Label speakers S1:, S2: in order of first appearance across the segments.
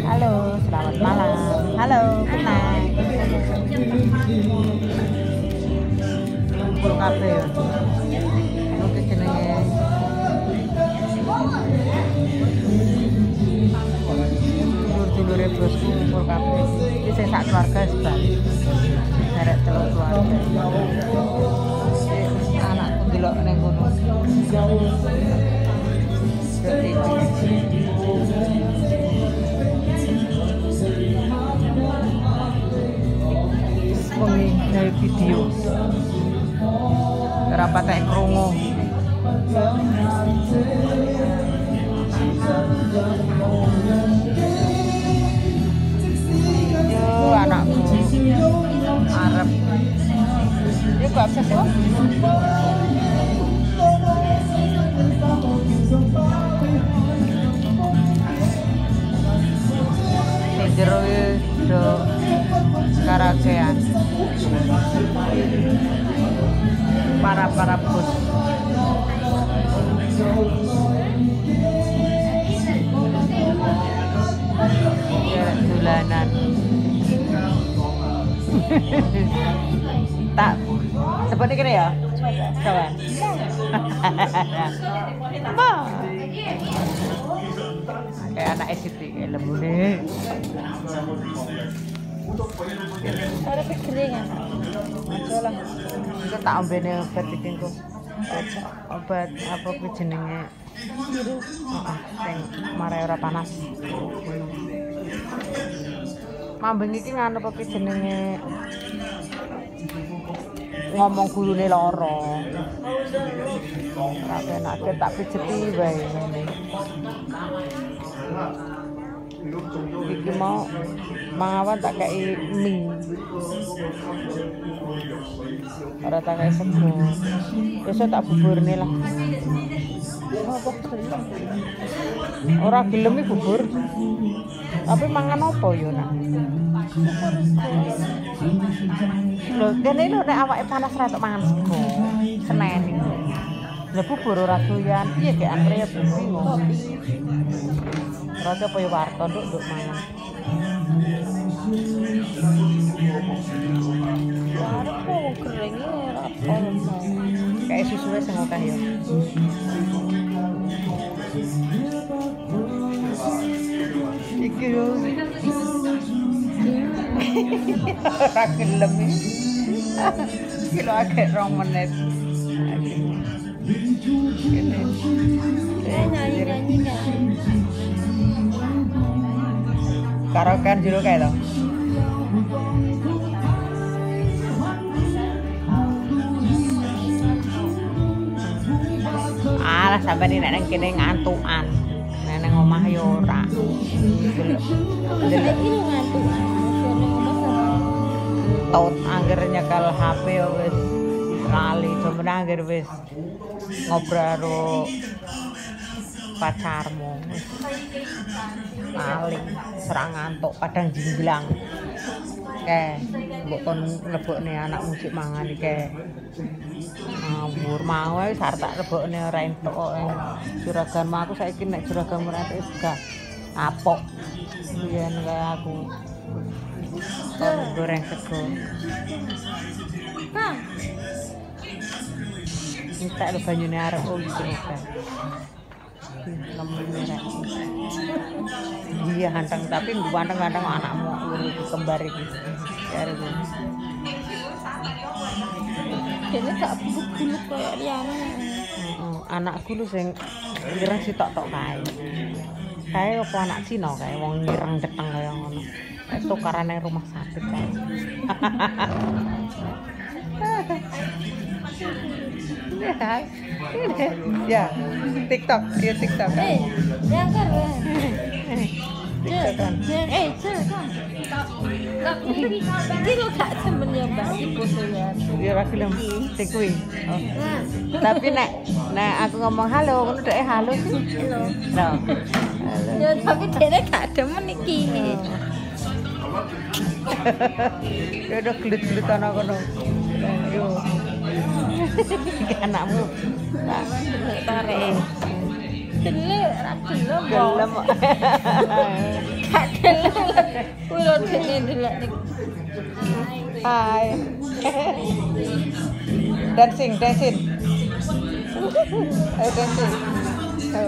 S1: Halo, selamat malam. Halo, good night. Kumpul kafe ya. Oke jenenge. Dulur-dulure bosku kumpul kafe. Iki sing sak keluarga sebalik. Derek telu keluarga. Anakku delok ning kono. Dari video rapat kayak krungu yo anakku Arab dia gak bisa sih jero do karaokean para bos dolanan tak seperti ini ya kawan kayak anak SCT kayak lembu deh
S2: ada kekeringan
S1: lah itu tak ombene obat iki engko obat apa ku jenenge sing marai ora panas mambeng iki nganu apa ku jenenge ngomong gurune lara ora penak tak pijeti wae ngene iki mau mangawan tak kei mie ora tak kei sego besok tak buburne lah ora gelem iki bubur tapi mangan apa yo nak lho kene lho nek awake panas ra tok mangan sego Senen iki lha bubur ora doyan piye gek antre ya bingung rada apa ya warta nduk mangan.
S2: arep wong kering ora apa
S1: Kayak susuwe sing akeh ya. Iki yo. Ora gelem iki. Iki lho akeh 2 menit.
S2: nyanyi
S1: Karaokean jero kae to. Alah sampeyan nek nang kene ngantukan. Nek nang omah yo ora.
S2: Saiki lu ngantukan sone omah sama
S1: Taut angger nyekel HP yo wis lali sampeyan angger wis ngobrol karo pacarmu. Paling serang ngantuk padang jinglang. Mbok kon lebokne anak musik mangan iki. Ngawur mau wis arep tak lebokne ora entuk kok. Juraganmu aku saiki nek juraganmu ora entuk gak apok. Yen kaya aku. Goreng sego.
S2: Kang
S1: Minta lu banyune arep iki kan. Iya hanteng tapi ganteng-ganteng anakmu urip kembar iki. Kare iki.
S2: dene gak buluk-buluk koyo liyane.
S1: Anakku lu sing ireng sitok-tok kae. Kae apa anak Cina kae wong ireng ceteng kaya ngono. Tukaran nang rumah sakit kae. Ya, TikTok, dia TikTok.
S2: Yang keren.
S1: TikTok.
S2: Jangan. Iki lo gak temen ya Mbak foto ya.
S1: Dia ora gelem sing kuwi. Oh. Tapi nek aku ngomong halo, ngono dhek halo sih.
S2: Halo.
S1: No.
S2: Ya tapi dene gak demen iki.
S1: Ya udah gelut-gelut ana kono. Yo. Iki anakmu. Tak tarik.
S2: Gelem, ra gelem.
S1: Gelem.
S2: Gak gelem. Ini dulu nih.
S1: Hai. Dancing. Ayo dancing. Ayo.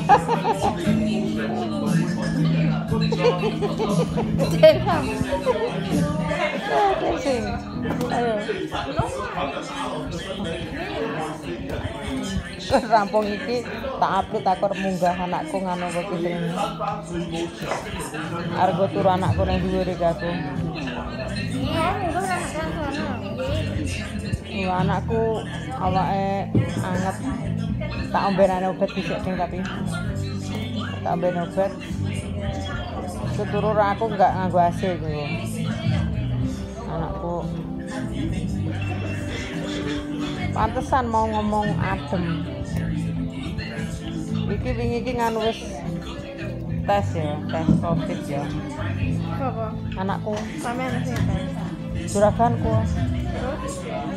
S1: Dancing. Ayo. Rampung iki tak upload aku arep munggah anakku nganu iki sing argo turu anakku nang dhuwur iki aku.
S2: Iya, aku kan sono.
S1: Iya anakku awake anget tak ombenane obat dhisik ding tapi tak omben obat seturu aku enggak nganggo AC iku anakku pantesan mau ngomong adem iki wingi iki nganu wis tes covid ya
S2: Apa?
S1: anakku
S2: Sampeyan sing tes.
S1: juraganku
S2: Terus?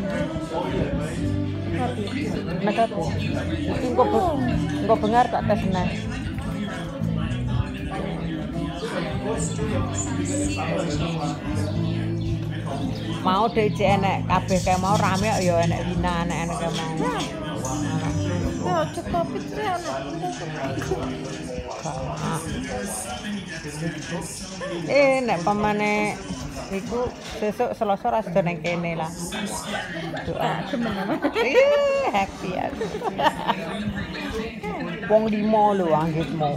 S1: negatif iki engko bengar tak tes neh mau DC enek kabeh kae mau rame kok ya enek Wina enek kae mau
S2: Ya, cukup itu anak.
S1: nek pamane iku sesuk Selasa ra sedo nang kene lah. Doa. Happy aku. Wong 5 lho anggitmu.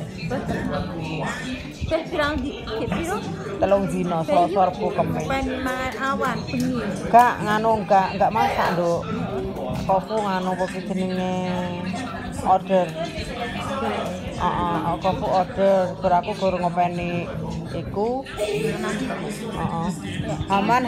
S2: Teh pirang di piro?
S1: 3 dina Selasa Rebo Kamis.
S2: Ben mangan awan bengi.
S1: Enggak nganu enggak masak, Nduk. Kofu nganu apa jenenge order. Kofu order, bar aku guru ngopeni iku. Haman.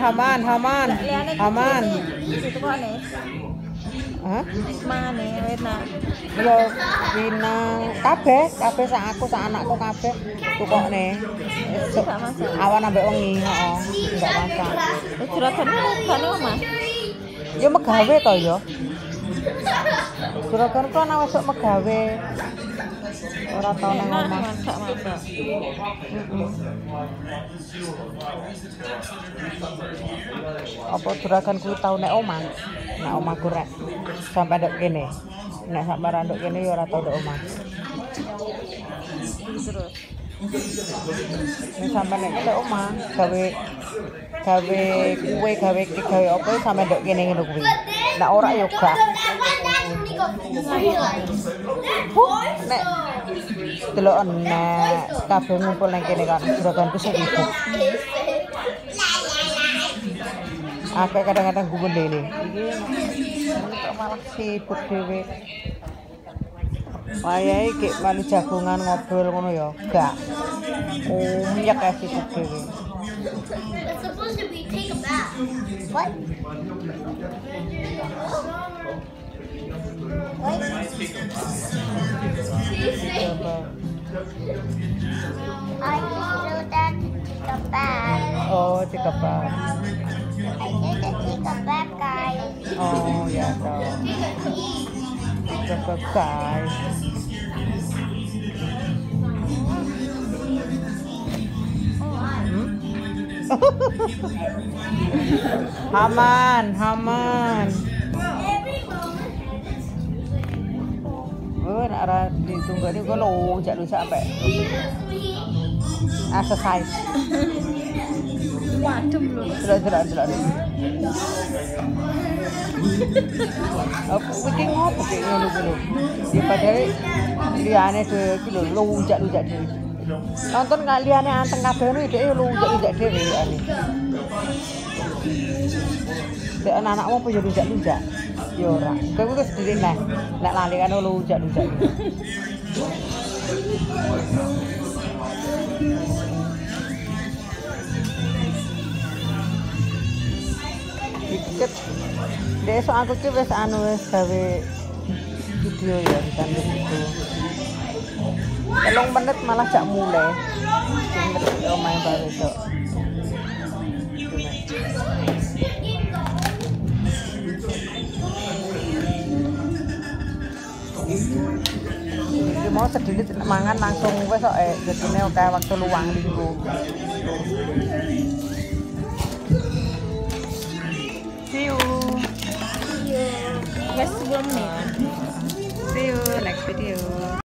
S2: Itu kok nih.
S1: Hah?
S2: Mangane enak.
S1: Ya Wina kabeh sak aku sak anakku kabeh tukokne. Awan ambek wengi, heeh. Enggak masak.
S2: Juragane kan omah.
S1: Ya megawe to ya. Juragan ku ana wesuk megawe. Ora tau nang omah.
S2: Masak.
S1: Apa juragan kuwi tau nek omah? Nek omahku rek sampai nduk kene. Nek sampe ra nduk kene ya ora tau nduk omah.
S2: Terus.
S1: Nek sampe nek nduk omah gawe kue gawe apa sampe nduk kene ngono kuwi. Nek ora ya gak. Nek delok nek kabeh ngumpul nang kene kan juraganku sibuk. Akeh kadang-kadang gumun dene. Iki malah sibuk dhewe. Wayahe iki melu jagongan ngobrol ngono ya. Gak. Nyek ae sibuk dhewe.
S3: It's supposed to be take a bath. What? I do that to take a bath.
S1: Oh, cikepan.
S3: I did the take a bath, guys.
S1: Oh, ya toh. Cikepan guys. Haman. Nek ora ditunggoni kok lonjak sampai exercise.
S2: Wadem lho.
S1: Delok. Apa iki ngopo ki ngono ku lho. Ya padahal liyane dhewe iki lho lonjak dhewe. Nonton gak liyane anteng kabeh ngono dhek lonjak dhewe liyane. Dek anakmu apa ya lunjak-lunjak? Ya ora. Kowe wis dhewe nek lali kan lunjak-lunjak. Dikit. Besok aku ki wis wis gawe video ya kan itu. 3 menit malah jak mulai. Menit omahe baru tok. mau sedikit mangan langsung wis kok jadine akeh waktu luang minggu. See you.
S2: Wes 10 menit.
S1: See you next video.